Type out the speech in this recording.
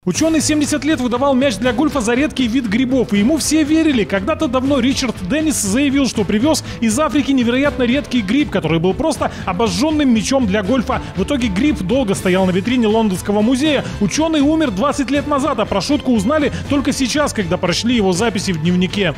Ученый 70 лет выдавал мяч для гольфа за редкий вид грибов, и ему все верили. Когда-то давно Ричард Деннис заявил, что привез из Африки невероятно редкий гриб, который был просто обожженным мячом для гольфа. В итоге гриб долго стоял на витрине Лондонского музея. Ученый умер 20 лет назад, а про шутку узнали только сейчас, когда прочли его записи в дневнике.